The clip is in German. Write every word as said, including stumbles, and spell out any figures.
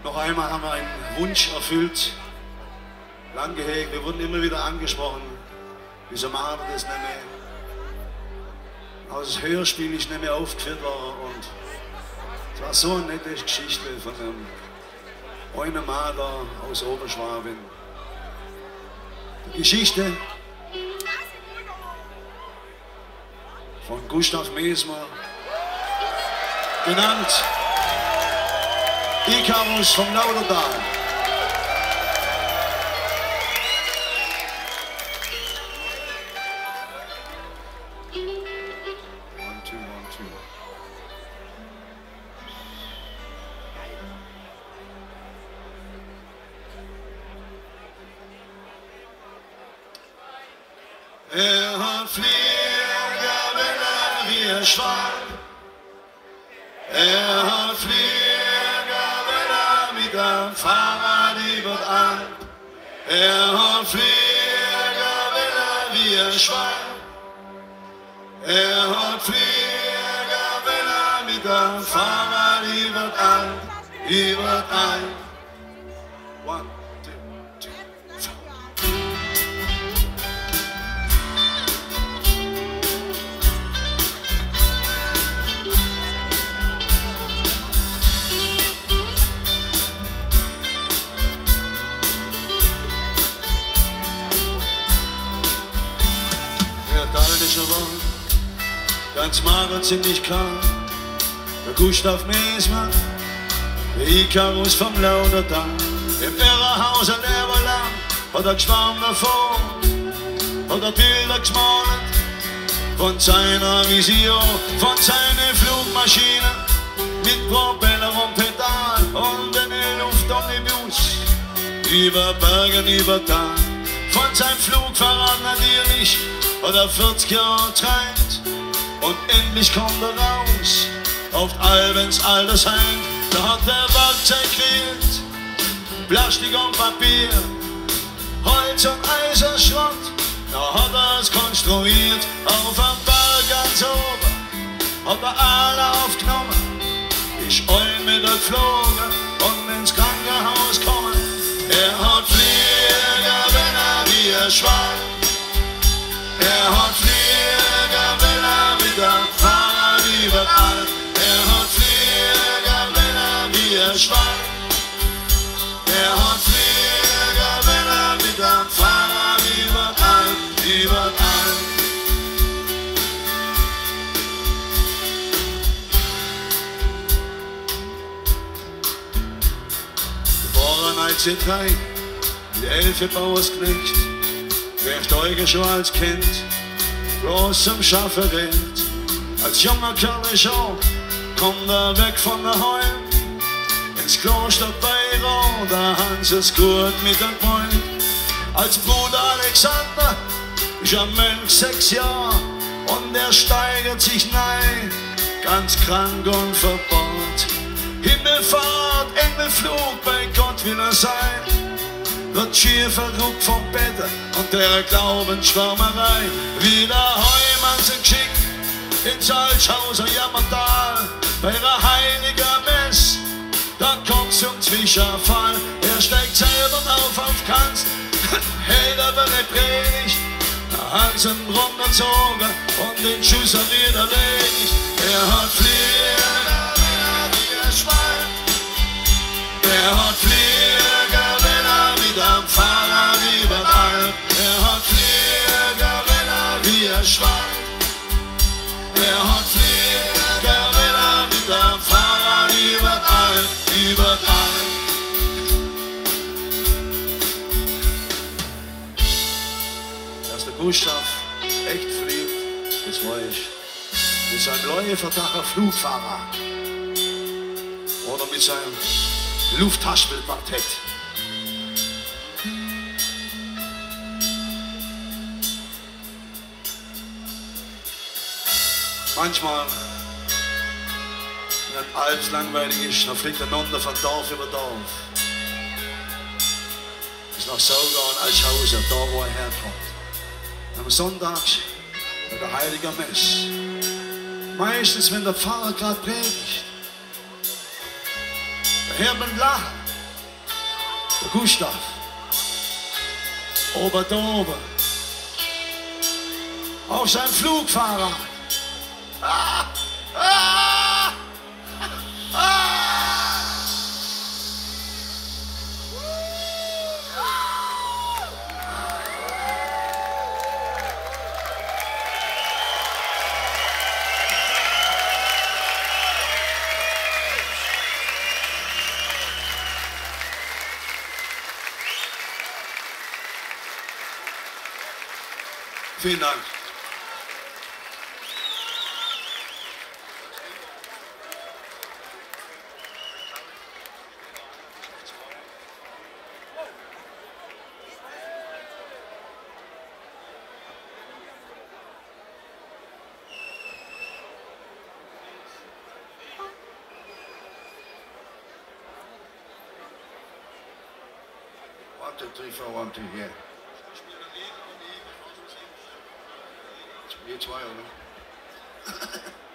Noch einmal haben wir einen Wunsch erfüllt, lang gehegt. Wir wurden immer wieder angesprochen, wieso machen wir das nicht mehr? Aber das Hörspiel ist nicht mehr aufgeführt worden und es war so eine nette Geschichte von einem einen Mann da aus Oberschwaben. Die Geschichte von Gustav Mesmer, genannt Ikarus vom Lautertal. One, two, one, two. Er hat Fliegerwelle wie ein Schwalb. Er hat Fliegerwelle mit einem Fahrrad über die Alp. Er hat Fliegerwelle wie ein Schwalb. Er hat Fliegerwelle mit einem Fahrrad über die Alp. Über die Alp. One, two, two, four. Ganz mager, ziemlich klar, der Gustav Mesmer, der Ikarus vom Lautertal. Im Irrerhauser Leberland hat er geschwärmt davor, hat er Bilder gemalt von seiner Vision, von seiner Flugmaschine mit Propeller und Pedal und eine Luftomnibus über Bergen, über Tal. Von seinem Flugfahrrad natürlich hat er vierzig Jahre geträumt. Und endlich kommt er raus auf Albens Altersheim. Da hat er Werkzeug gekriegt, Plastik und Papier, Holz und Eisenschrott. Da hat er es konstruiert, auf am Berg ganz oben hat er alle aufgenommen, ist ein mit der geflogen und ins Krankenhaus kommen. Er hat Fliegerwelle wie ein Schwalb. Er hat Fliegerwelle mit dem Fahrrad über die Alp. Er hat Fliegerwelle wie ein Schwalb. Er hat Fliegerwelle mit dem Fahrrad über die Alp, über die Alp. Geboren neunzehnhundertdrei, die Elfe Bauersknecht, werft euch schon als Kind bloß zum Schaffen redet. Als junger Kerl schon kommt er weg von daheim ins Kloster Beiro, da haben sie es gut mit dem Freund. Als Bruder Alexander ist ein Mönch sechs Jahre und er steigert sich nein, ganz krank und verbaut. Himmelfahrt, Engelflug, bei Gott will er sein. Wird schier verrückt vom Bett und der Glaubensschwärmerei. Wieder heim an sein Geschick ins Altschauser Jammertal. Bei der heiliger Mess, da kommt zum Zwischenfall. Er steigt selber auf auf Kanz, hält aber nicht Predigt. Da hat sie ihn runtergezogen und den Schuss hat widerlegt. Er hat Fliegerwelle wie ein Schwein. Er hat Fliegerwelle mit dem Fahrrad über die Alp. Er hat Fliegerwelle wie ein Schwein. Er hat Fliegerwelle mit dem Fahrrad über die Alp, über die Alp. Dass der Gustav echt fliegt, das war ich. Mit seinem Leuenverdacher Flugfahrer oder mit seinem Lufthaspelquartett. Manchmal, wenn ein Alps langweilig ist, dann fliegt er runter von Dorf über Dorf. Bis nach Sauga und Altschauser, da wo er herkommt. Am Sonntag bei der Heiliger Mess. Meistens, wenn der Pfarrer gerade predigt. Da hört man lachen, Der Gustav. Ober oben. Auf sein Flugfahrrad. Ah, ah, ah. Vielen Dank. One, two, three, four, one, two, yeah. Wir zwei, oder?